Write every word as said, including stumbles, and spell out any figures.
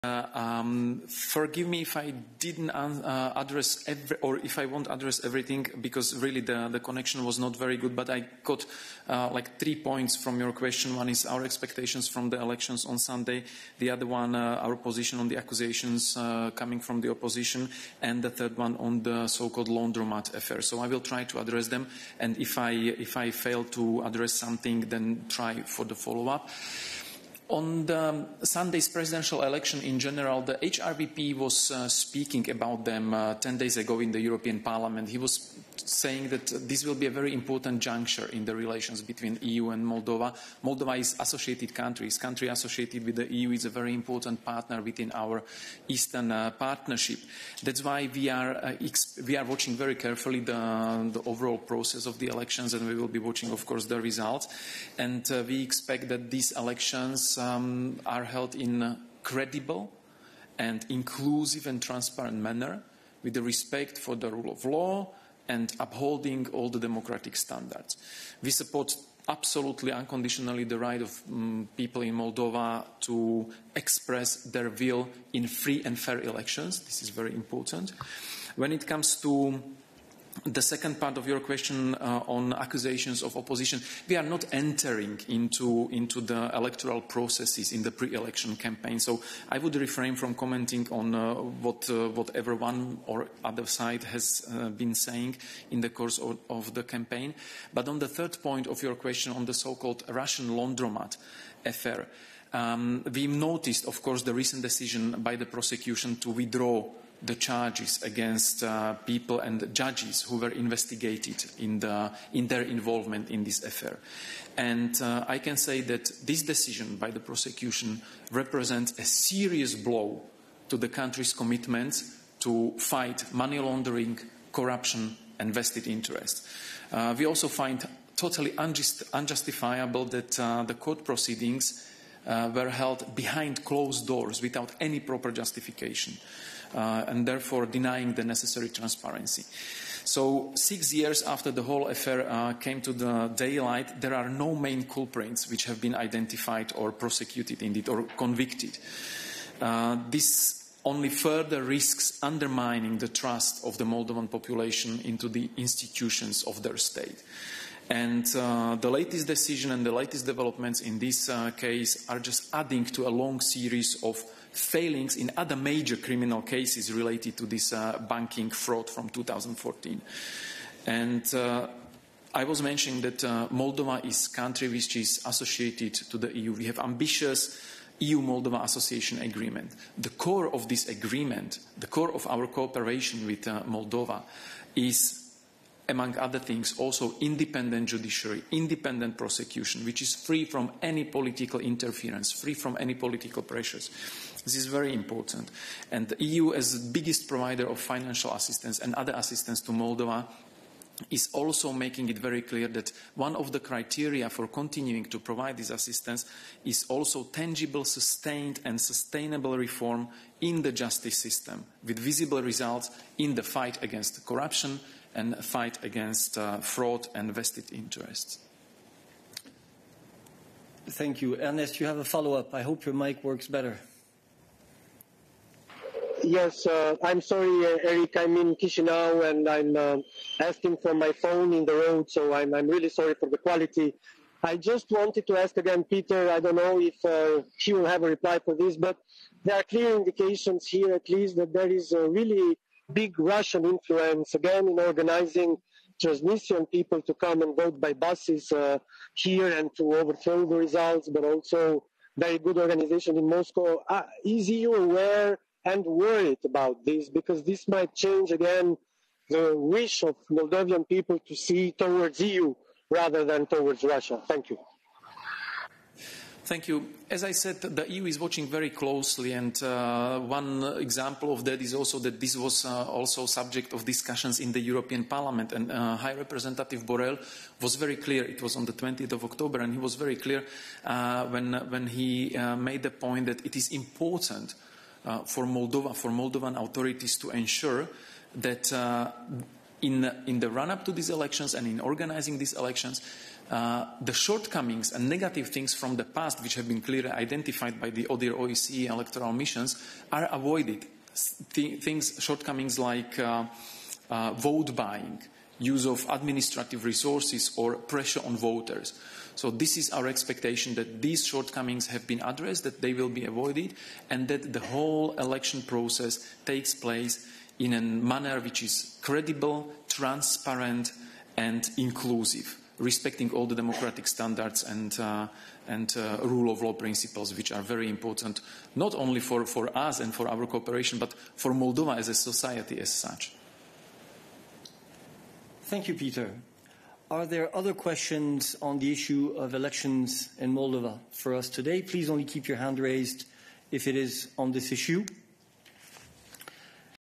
Uh, um, forgive me if I didn't uh, address every, or if I won't address everything, because really the, the connection was not very good, but I got uh, like three points from your question. One is our expectations from the elections on Sunday, the other one uh, our position on the accusations uh, coming from the opposition, and the third one on the so-called laundromat affair. So I will try to address them, and if I, if I fail to address something, then try for the follow-up. On the Sunday's presidential election in general, the H R V P was uh, speaking about them uh, ten days ago in the European Parliament. He was saying that this will be a very important juncture in the relations between E U and Moldova. Moldova is associated country. It's country associated with the E U. Is a very important partner within our Eastern uh, partnership. That's why we are, uh, we are watching very carefully the, the overall process of the elections, and we will be watching, of course, the results. And uh, we expect that these elections Um, are held in a credible and inclusive and transparent manner, with the respect for the rule of law and upholding all the democratic standards. We support absolutely unconditionally the right of um, people in Moldova to express their will in free and fair elections. This is very important. When it comes to the second part of your question uh, on accusations of opposition, we are not entering into, into the electoral processes in the pre-election campaign. So I would refrain from commenting on uh, what, uh, whatever one or other side has uh, been saying in the course of, of the campaign. But on the third point of your question on the so-called Russian laundromat affair, um, we noticed, of course, the recent decision by the prosecution to withdraw the charges against uh, people and judges who were investigated in, the, in their involvement in this affair. And uh, I can say that this decision by the prosecution represents a serious blow to the country's commitment to fight money laundering, corruption and vested interests. Uh, we also find totally unjust, unjustifiable that uh, the court proceedings uh, were held behind closed doors without any proper justification. Uh, and therefore denying the necessary transparency. So six years after the whole affair uh, came to the daylight, there are no main culprits which have been identified or prosecuted indeed or convicted. Uh, this only further risks undermining the trust of the Moldovan population into the institutions of their state. And uh, the latest decision and the latest developments in this uh, case are just adding to a long series of failings in other major criminal cases related to this uh, banking fraud from two thousand fourteen. And uh, I was mentioning that uh, Moldova is a country which is associated to the E U. We have ambitious E U-Moldova Association Agreement. The core of this agreement, the core of our cooperation with uh, Moldova is, among other things, also independent judiciary, independent prosecution, which is free from any political interference, free from any political pressures. This is very important. And the E U, as the biggest provider of financial assistance and other assistance to Moldova, is also making it very clear that one of the criteria for continuing to provide this assistance is also tangible, sustained and sustainable reform in the justice system, with visible results in the fight against corruption and fight against uh, fraud and vested interests. Thank you. Ernest, you have a follow-up. I hope your mic works better. Yes, uh, I'm sorry, uh, Eric, I'm in Chisinau and I'm uh, asking for my phone in the road, so I'm, I'm really sorry for the quality. I just wanted to ask again, Peter, I don't know if uh, he will have a reply for this, but there are clear indications here at least that there is a really big Russian influence, again, in organizing Transnistrian people to come and vote by buses uh, here and to overthrow the results, but also very good organization in Moscow. Uh, is E U aware and worried about this? Because this might change, again, the wish of Moldovan people to see towards E U rather than towards Russia. Thank you. Thank you. As I said, the E U is watching very closely, and uh, one example of that is also that this was uh, also subject of discussions in the European Parliament, and uh, High Representative Borrell was very clear. It was on the twentieth of October, and he was very clear uh, when, when he uh, made the point that it is important uh, for Moldova, for Moldovan authorities to ensure that uh, in, in the run-up to these elections and in organizing these elections, uh, the shortcomings and negative things from the past, which have been clearly identified by the O D I R O E C electoral missions, are avoided. Th things, shortcomings like uh, uh, vote buying, use of administrative resources or pressure on voters. So this is our expectation, that these shortcomings have been addressed, that they will be avoided, and that the whole election process takes place in a manner which is credible, transparent and inclusive, respecting all the democratic standards and, uh, and uh, rule of law principles, which are very important, not only for, for us and for our cooperation, but for Moldova as a society as such. Thank you, Peter. Are there other questions on the issue of elections in Moldova for us today? Please only keep your hand raised if it is on this issue.